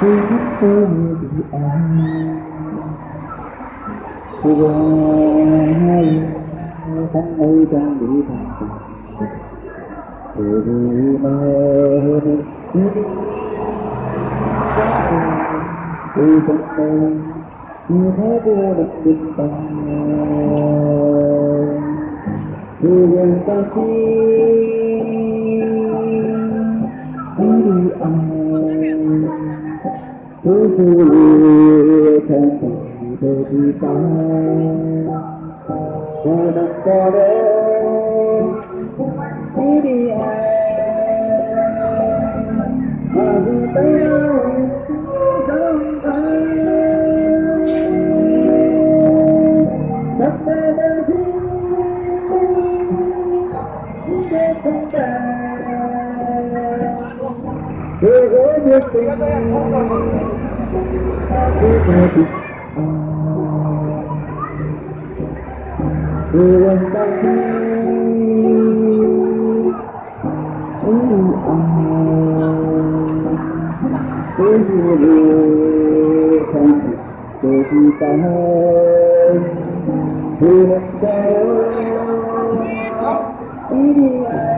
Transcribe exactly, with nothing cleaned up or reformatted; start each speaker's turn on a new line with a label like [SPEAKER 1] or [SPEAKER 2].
[SPEAKER 1] ôi chẳng đi thẳng từ mơ từ trong mơ như thế vô được bình tĩnh từ gần ta chi đi ai thứ gì chẳng từ đi ta cô đừng có đến đi đi ai mà vì tới đâu sống ai sắp tới bên chi sẽ không thể cứ gối nhất tình cứ có tình cứ gần ta chi cứ gì đi chẳng cứ gì ta cứ gần ta đi đi